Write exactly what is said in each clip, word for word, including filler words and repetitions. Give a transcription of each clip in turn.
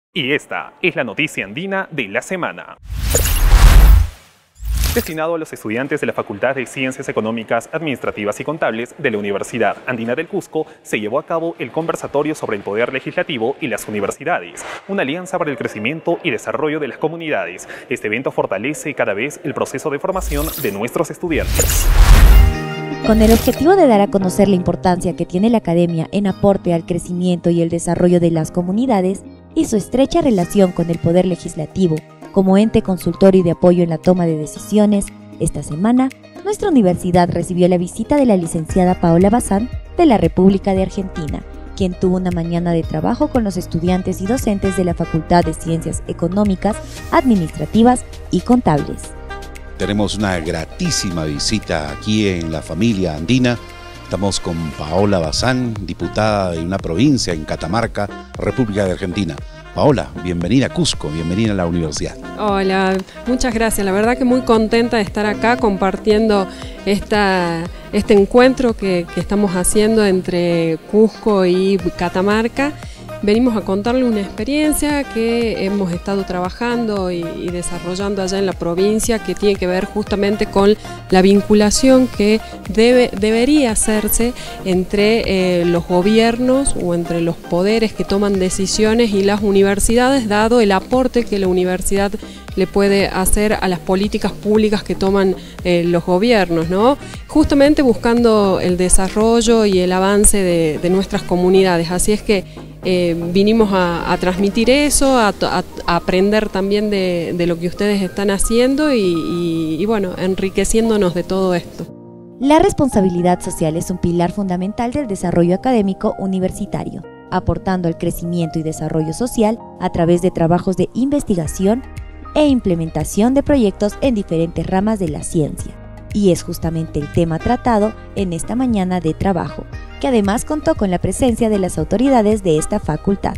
Y esta es la noticia andina de la semana. Destinado a los estudiantes de la Facultad de Ciencias Económicas, Administrativas y Contables de la Universidad Andina del Cusco, se llevó a cabo el conversatorio sobre el Poder Legislativo y las universidades, una alianza para el crecimiento y desarrollo de las comunidades. Este evento fortalece cada vez el proceso de formación de nuestros estudiantes. Con el objetivo de dar a conocer la importancia que tiene la academia en aporte al crecimiento y el desarrollo de las comunidades y su estrecha relación con el Poder Legislativo, como ente consultorio y de apoyo en la toma de decisiones, esta semana, nuestra universidad recibió la visita de la licenciada Paola Bazán de la República de Argentina, quien tuvo una mañana de trabajo con los estudiantes y docentes de la Facultad de Ciencias Económicas, Administrativas y Contables. Tenemos una gratísima visita aquí en la familia andina. Estamos con Paola Bazán, diputada de una provincia en Catamarca, República de Argentina. Paola, bienvenida a Cusco, bienvenida a la universidad. Hola, muchas gracias. La verdad que muy contenta de estar acá compartiendo esta, este encuentro que, que estamos haciendo entre Cusco y Catamarca. Venimos a contarle una experiencia que hemos estado trabajando y, y desarrollando allá en la provincia, que tiene que ver justamente con la vinculación que debe, debería hacerse entre eh, los gobiernos o entre los poderes que toman decisiones y las universidades, dado el aporte que la universidad le puede hacer a las políticas públicas que toman eh, los gobiernos, ¿no? Justamente buscando el desarrollo y el avance de, de nuestras comunidades. Así es que Eh, vinimos a, a transmitir eso, a, a, a aprender también de, de lo que ustedes están haciendo y, y, y bueno, enriqueciéndonos de todo esto. La responsabilidad social es un pilar fundamental del desarrollo académico universitario, aportando al crecimiento y desarrollo social a través de trabajos de investigación e implementación de proyectos en diferentes ramas de la ciencia. Y es justamente el tema tratado en esta mañana de trabajo, que además contó con la presencia de las autoridades de esta facultad.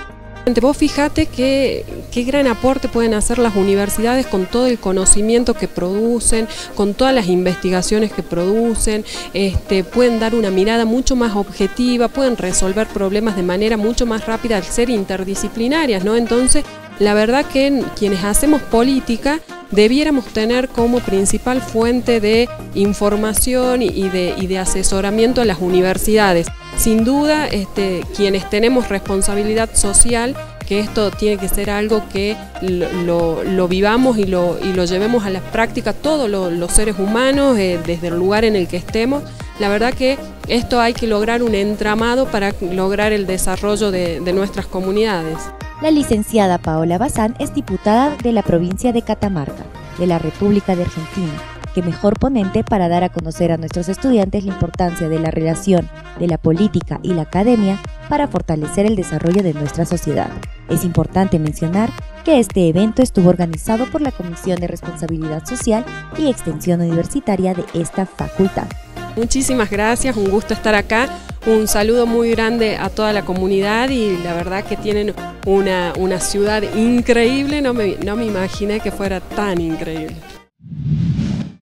Vos fíjate que, qué gran aporte pueden hacer las universidades con todo el conocimiento que producen, con todas las investigaciones que producen, este, pueden dar una mirada mucho más objetiva, pueden resolver problemas de manera mucho más rápida al ser interdisciplinarias, ¿no? Entonces, la verdad que quienes hacemos política debiéramos tener como principal fuente de información y de, y de asesoramiento a las universidades. Sin duda, este, quienes tenemos responsabilidad social, que esto tiene que ser algo que lo, lo, lo vivamos y lo, y lo llevemos a la práctica todos lo, los seres humanos, eh, desde el lugar en el que estemos. La verdad que esto hay que lograr un entramado para lograr el desarrollo de, de nuestras comunidades. La licenciada Paola Bazán es diputada de la provincia de Catamarca, de la República de Argentina, que mejor ponente para dar a conocer a nuestros estudiantes la importancia de la relación de la política y la academia para fortalecer el desarrollo de nuestra sociedad. Es importante mencionar que este evento estuvo organizado por la Comisión de Responsabilidad Social y Extensión Universitaria de esta facultad. Muchísimas gracias, un gusto estar acá. Un saludo muy grande a toda la comunidad y la verdad que tienen una, una ciudad increíble, no me, no me imaginé que fuera tan increíble.